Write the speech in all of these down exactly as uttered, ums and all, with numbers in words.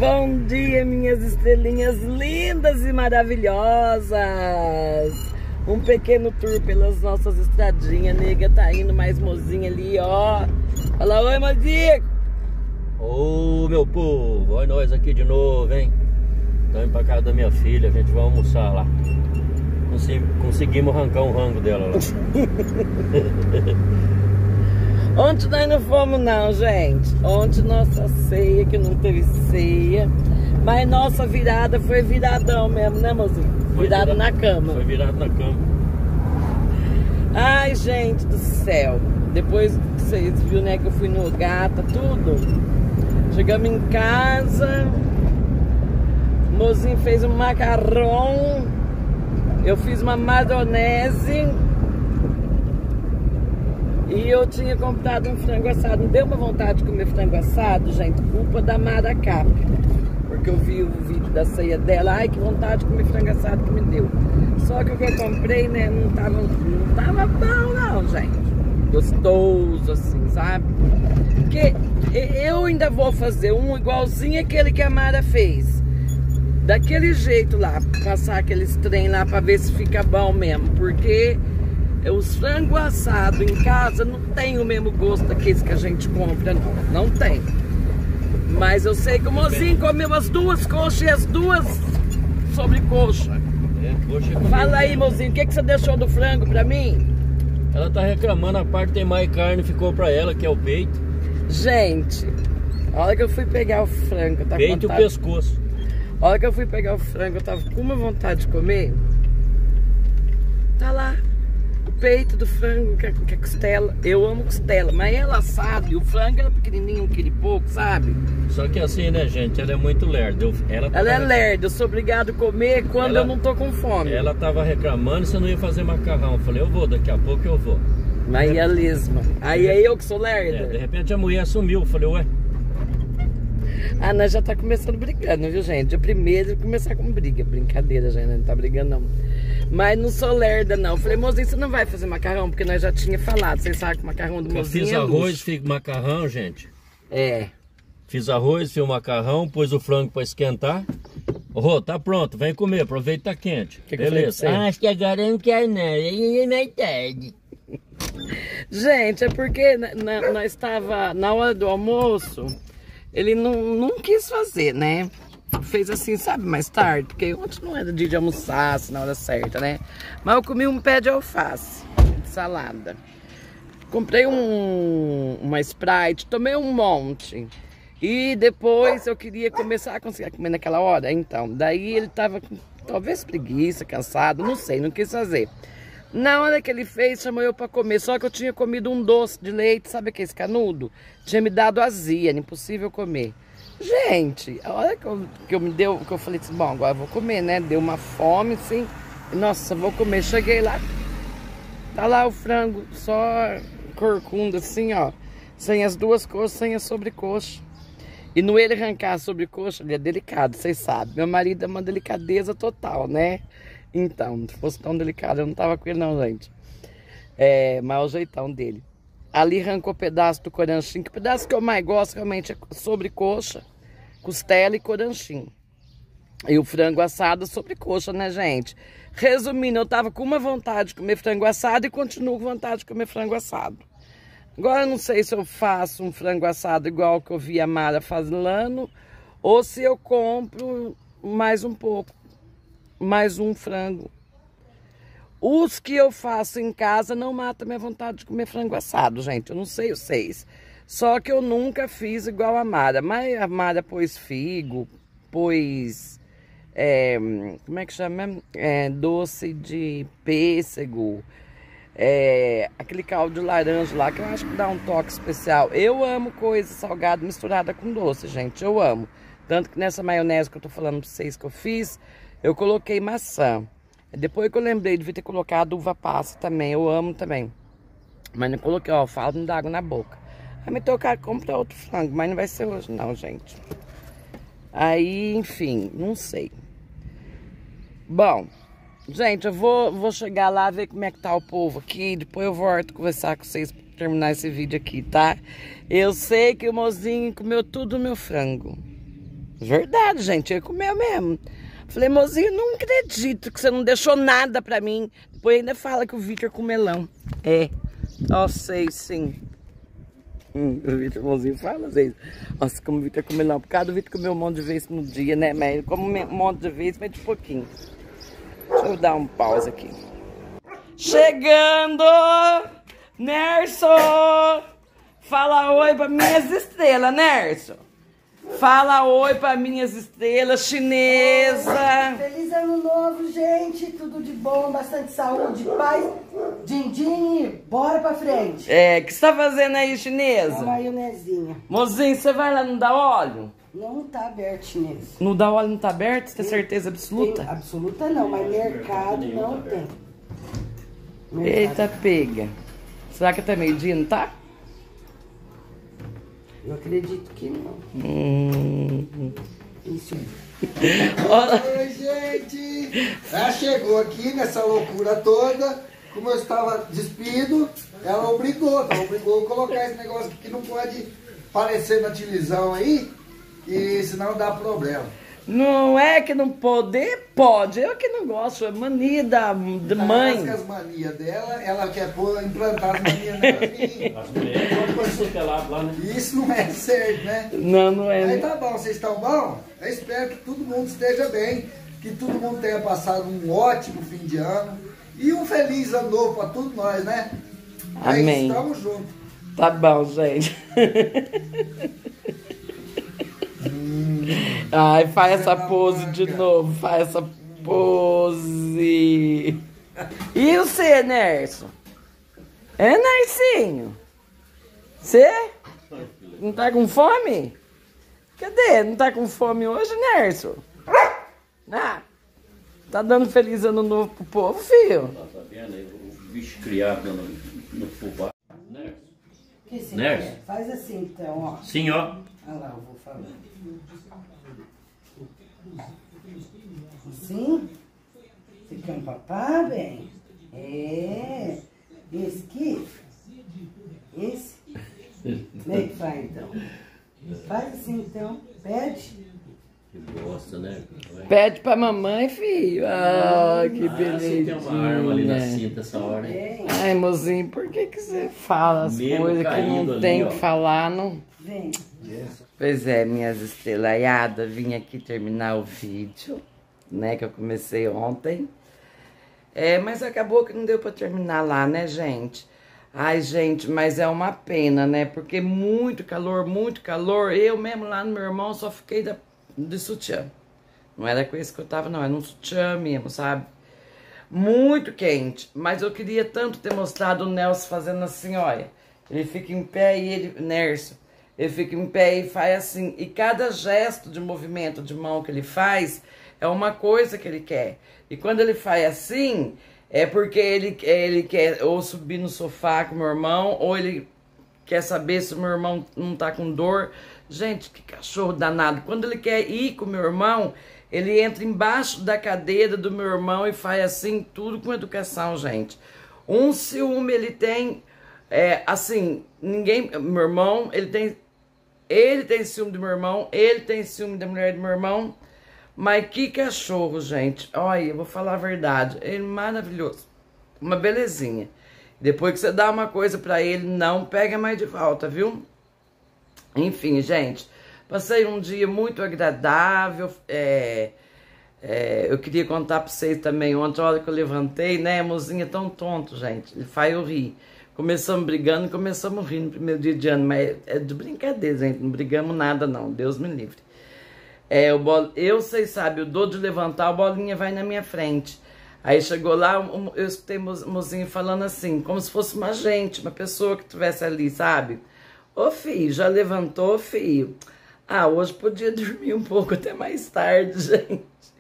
Bom dia, minhas estrelinhas lindas e maravilhosas. Um pequeno tour pelas nossas estradinhas. Nega tá indo mais mozinha ali, ó. Fala, oi, mozinho. Ô, meu povo, olha nós aqui de novo, hein? Estamos indo pra casa da minha filha, a gente vai almoçar lá. Consegui, conseguimos arrancar um rango dela lá. Ontem nós não fomos não, gente. Ontem nossa ceia, que não teve ceia. Mas nossa virada foi viradão mesmo, né, mozinho? Virado na cama. Foi virado na cama. Ai, gente do céu. Depois que vocês viram, né, que eu fui no Gata, tudo. Chegamos em casa. O mozinho fez um macarrão. Eu fiz uma maionese. E eu tinha comprado um frango assado. Não deu uma vontade de comer frango assado, gente. Culpa da Mara Cap. Porque eu vi o vídeo da ceia dela. Ai, que vontade de comer frango assado que me deu. Só que o que eu comprei, né, não tava, não tava bom não, gente. Gostoso, assim, sabe? Porque eu ainda vou fazer um igualzinho aquele que a Mara fez. Daquele jeito lá. Passar aqueles trem lá pra ver se fica bom mesmo. Porque os frangos assados em casa não tem o mesmo gosto daqueles que a gente compra, não. Não tem. Mas eu sei que o mozinho comeu as duas coxas e as duas sobrecoxas. É, coxa. Fala aí, mozinho, o que, que você deixou do frango pra mim? Ela tá reclamando, a parte que tem mais carne ficou pra ela, que é o peito. Gente, a hora que eu fui pegar o frango, eu tava Peito e o vontade... pescoço. A hora que eu fui pegar o frango, eu tava com uma vontade de comer. Tá lá. O peito do frango, que é, que é costela. Eu amo costela, mas ela sabe, o frango era pequenininho, um quilo e pouco, sabe? Só que assim, né, gente, ela é muito lerda. Eu, ela ela é rec... lerda, eu sou obrigado a comer quando ela, eu não tô com fome. Ela tava reclamando se eu não ia fazer macarrão. Eu falei, eu vou, daqui a pouco eu vou. Mas é lesma. Aí é eu que sou lerda. É, de repente a mulher sumiu, eu falei, ué. Ah, nós já tá começando brigando, viu, gente? Dia primeiro de começar com briga. Brincadeira, gente, não tá brigando, não. Mas não sou lerda, não. Falei, mozinho, você não vai fazer macarrão? Porque nós já tinha falado. Vocês sabem que o macarrão do eu mozinho fiz é arroz, luxo. fiz macarrão, gente. É. Fiz arroz, fiz o macarrão, pus o frango pra esquentar. Rô, tá pronto, vem comer, aproveita, tá quente. Que que eu beleza. falei pra você? Ah, acho que agora eu não quero não, aí é mais tarde. Gente, é porque na, na, nós estava na hora do almoço, ele não, não quis fazer, né? Fez assim, sabe, mais tarde, porque ontem não era dia de almoçar, assim, na hora certa, né? Mas eu comi um pé de alface, de salada. Comprei um, uma Sprite, tomei um monte. E depois eu queria começar a conseguir comer naquela hora. Então, daí ele tava com talvez preguiça, cansado, não sei, não quis fazer. Na hora que ele fez, chamou eu pra comer. Só que eu tinha comido um doce de leite, sabe aquele canudo? Tinha me dado azia, era impossível comer. Gente, a hora que eu, que eu me deu, que eu falei assim, bom, agora eu vou comer, né? Deu uma fome, assim. Nossa, vou comer. Cheguei lá, tá lá o frango, só corcunda, assim, ó. Sem as duas coxas, sem a sobrecoxa. E no ele arrancar a sobrecoxa, ele é delicado, vocês sabem. Meu marido é uma delicadeza total, né? Então, se fosse tão delicado, eu não tava com ele não, gente. É, mas é o jeitão dele. Ali arrancou pedaço do coranchinho, que o pedaço que eu mais gosto realmente é sobrecoxa, costela e coranchinho. E o frango assado sobrecoxa, né, gente? Resumindo, eu tava com uma vontade de comer frango assado e continuo com vontade de comer frango assado. Agora eu não sei se eu faço um frango assado igual que eu vi a Mara fazendo, ou se eu compro mais um pouco, mais um frango. Os que eu faço em casa não matam minha vontade de comer frango assado, gente. Eu não sei vocês. Só que eu nunca fiz igual a Mara. Mas a Mara pôs figo, pôs... É, como é que chama? É, doce de pêssego. É, aquele caldo de laranja lá, que eu acho que dá um toque especial. Eu amo coisa salgada misturada com doce, gente. Eu amo. Tanto que nessa maionese que eu tô falando pra vocês que eu fiz, eu coloquei maçã. Depois que eu lembrei, devia ter colocado uva passa também. Eu amo também. Mas não coloquei, ó, falo, me dá água na boca. Aí me tocar, comprar outro frango, mas não vai ser hoje não, gente. Aí, enfim, não sei. Bom, gente, eu vou, vou chegar lá, ver como é que tá o povo aqui. Depois eu volto conversar com vocês pra terminar esse vídeo aqui, tá? Eu sei que o mozinho comeu tudo o meu frango. Verdade, gente, ia comer mesmo. Falei, mozinho, não acredito que você não deixou nada pra mim. Depois ainda fala que o Victor com melão. É, ó, sei sim. Hum, o Victor, mozinho, fala às vezes. Nossa, como o Victor com melão. Por causa do Victor comeu um monte de vezes no dia, né? Mas como um monte de vezes, mas de pouquinho. Deixa eu dar um pause aqui. Chegando! Nerso! Fala oi pra minhas estrelas, Nerso! Fala oi pra minhas estrelas chinesa. Feliz ano novo, gente. Tudo de bom, bastante saúde, paz. Din-din, bora pra frente. É, o que você tá fazendo aí, chinesa? Uma maionezinha. Mozinho, você vai lá não dá óleo? Não tá aberto, chinesa. Não dá óleo, não tá aberto? Você tem certeza absoluta? Tem, absoluta não, mas mercado não tem. Mercado. Eita, pega. Será que até meio-dia não tá? Eu acredito que não. Hum. Isso. Oi, gente! Ela chegou aqui nessa loucura toda. Como eu estava despido, ela obrigou, ela obrigou a colocar esse negócio aqui que não pode aparecer na televisão aí, e senão dá problema. Não é que não poder, pode. Eu que não gosto, é mania da, da mãe. Com as manias dela, ela quer pôr, implantar as manias dela em mim. As mulheres podem pôr sutelado lá, né? Isso não é certo, né? Não, não é. Aí tá bom, vocês estão bom? Eu espero que todo mundo esteja bem, que todo mundo tenha passado um ótimo fim de ano e um feliz ano novo para todos nós, né? Amém. Estamos juntos. Tá bom, gente. Ai, faz essa pose de novo, faz essa pose. E você, Nerso? É, Nercinho? Você? Não tá com fome? Cadê? Não tá com fome hoje, Nerso? Ah, tá dando feliz ano novo pro povo, filho? Tá vendo aí o bicho criado no, no fubá. Nerso. Que você Nerso. quer? Faz assim então, ó. Sim, ó. Olha lá, eu vou falar. Assim? Você quer um papá, bem? É. Esse aqui? Esse? Como é que faz então? Faz assim então. Pede. Que bosta, né? Pede pra mamãe, filho. Ah, que Ah, você tem uma arma ali na belezinha. cinta essa hora, hein? Vem. Ai, mozinho, por que que você fala as Mesmo coisas que caindo não ali, tem ó. que falar, não? Vem. Pois é, minhas estrelaiadas, vim aqui terminar o vídeo, né, que eu comecei ontem. É, mas acabou que não deu pra terminar lá, né, gente? Ai, gente, mas é uma pena, né, porque muito calor, muito calor. Eu mesmo lá no meu irmão só fiquei da, de sutiã. Não era com isso que eu tava, não, era um sutiã mesmo, sabe? Muito quente, mas eu queria tanto ter mostrado o Nelson fazendo assim, olha. Ele fica em pé e ele, Nerso, ele fica em pé e faz assim. E cada gesto de movimento de mão que ele faz é uma coisa que ele quer. E quando ele faz assim, é porque ele, ele quer ou subir no sofá com o meu irmão, ou ele quer saber se o meu irmão não tá com dor. Gente, que cachorro danado. Quando ele quer ir com o meu irmão, ele entra embaixo da cadeira do meu irmão e faz assim, tudo com educação, gente. Um ciúme ele tem, é, assim, ninguém, meu irmão, ele tem, ele tem ciúme do meu irmão, ele tem ciúme da mulher do meu irmão, mas que cachorro, gente. Olha, eu vou falar a verdade, ele é maravilhoso, uma belezinha. Depois que você dá uma coisa pra ele, não pega mais de volta, viu? Enfim, gente, passei um dia muito agradável, é, é, eu queria contar pra vocês também, ontem, a hora que eu levantei, né, a mozinha é tão tonto, gente, ele faz eu rir. Começamos brigando e começamos a rir no primeiro dia de ano, mas é de brincadeira, gente, não brigamos nada não, Deus me livre. É, o bol... Eu, vocês sabem, eu dou de levantar, a bolinha vai na minha frente. Aí chegou lá, eu escutei o mozinho falando assim, como se fosse uma gente, uma pessoa que estivesse ali, sabe? Ô filho, já levantou, filho? Ah, hoje podia dormir um pouco até mais tarde, gente.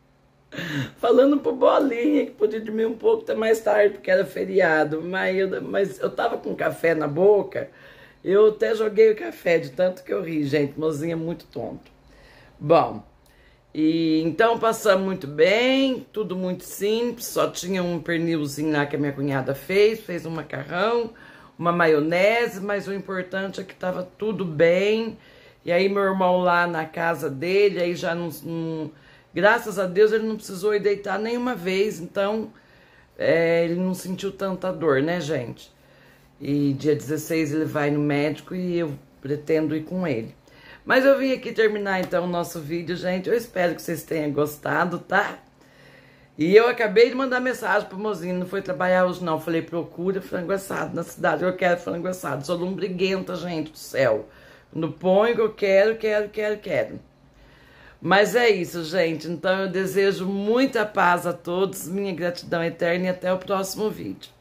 Falando pro Bolinha que podia dormir um pouco até mais tarde, porque era feriado. Mas eu, mas eu tava com café na boca, eu até joguei o café, de tanto que eu ri, gente. Mozinho é muito tonto. Bom, e então passamos muito bem, tudo muito simples. Só tinha um pernilzinho lá que a minha cunhada fez, fez um macarrão, uma maionese, mas o importante é que tava tudo bem. E aí meu irmão lá na casa dele, aí já não, não graças a Deus ele não precisou ir deitar nenhuma vez, então é, ele não sentiu tanta dor, né, gente? E dia dezesseis ele vai no médico e eu pretendo ir com ele. Mas eu vim aqui terminar então o nosso vídeo, gente. Eu espero que vocês tenham gostado, tá? E eu acabei de mandar mensagem pro mozinho, não foi trabalhar hoje não. Falei, procura frango assado na cidade, eu quero frango assado. Sou lombriguenta, gente do céu. Quando ponho que eu quero, quero, quero, quero. Mas é isso, gente. Então eu desejo muita paz a todos, minha gratidão eterna e até o próximo vídeo.